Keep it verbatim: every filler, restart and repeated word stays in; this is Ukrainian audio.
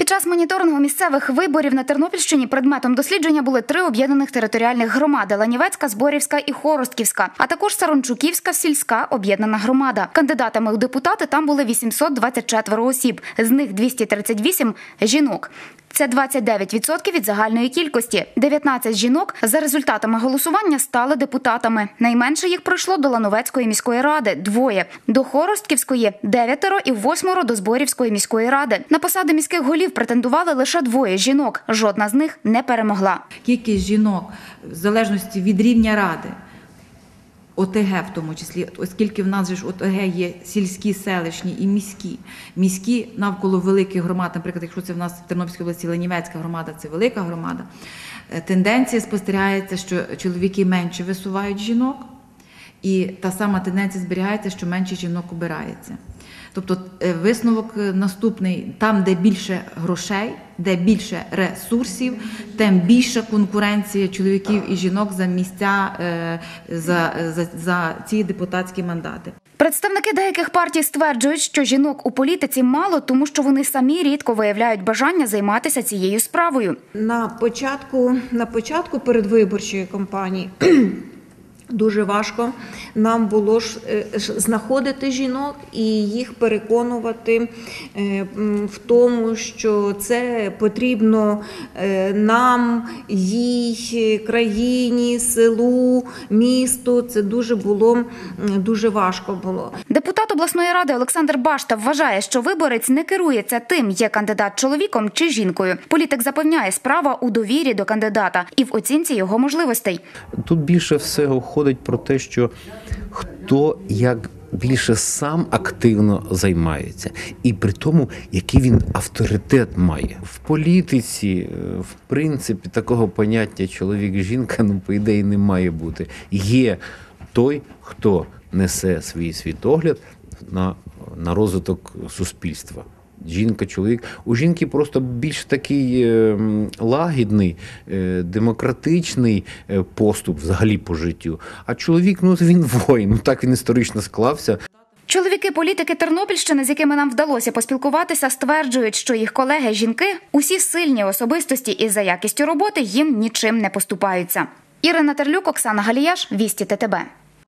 Під час моніторингу місцевих виборів на Тернопільщині предметом дослідження були три об'єднаних територіальних громади – Ланівецька, Зборівська і Хоростківська, а також Саранчуківська сільська об'єднана громада. Кандидатами у депутати там були вісімсот двадцять чотири осіб, з них двісті тридцять вісім – жінок. Це двадцять дев'ять відсотків від загальної кількості. дев'ятнадцять жінок за результатами голосування стали депутатами. Найменше їх пройшло до Лановецької міської ради – двоє, до Хоростківської – дев'ятеро і восьмеро до Зборівської міської ради. На посади міських голів претендували лише двоє жінок. Жодна з них не перемогла. Кількість жінок в залежності від рівня ради, О Те Ге в тому числі, оскільки в нас же ж О Те Ге є сільські, селищні і міські. Міські навколо великих громад, наприклад, якщо це в нас в Тернопільській області Ланівецька громада, це велика громада, тенденція спостерігається, що чоловіки менше висувають жінок, і та сама тенденція зберігається, що менше жінок обирається. Тобто висновок наступний: там, де більше грошей, де більше ресурсів, тим більша конкуренція чоловіків і жінок за місця, за, за, за ці депутатські мандати. Представники деяких партій стверджують, що жінок у політиці мало, тому що вони самі рідко виявляють бажання займатися цією справою. На початку, на початку передвиборчої кампанії дуже важко нам було ж знаходити жінок і їх переконувати в тому, що це потрібно нам, їй, країні, селу, місту. Це дуже було, дуже важко було. Депутат обласної ради Олександр Башта вважає, що виборець не керується тим, є кандидат чоловіком чи жінкою. Політик запевняє, справа у довірі до кандидата і в оцінці його можливостей. Тут більше всього ходить про те, що хто як більше сам активно займається. І при тому, який він авторитет має. В політиці, в принципі, такого поняття чоловік-жінка, ну, по ідеї, не має бути. Є той, хто несе свій світогляд на, на розвиток суспільства. Жінка, чоловік. У жінки просто більш такий е, лагідний, е, демократичний е, поступ взагалі по життю. А чоловік, ну він воїн, ну так він історично склався. Чоловіки-політики Тернопільщини, з якими нам вдалося поспілкуватися, стверджують, що їх колеги-жінки – усі сильні особистості і за якістю роботи їм нічим не поступаються. Ірина Терлюк, Оксана Галіяш, Вісті Те Те Бе.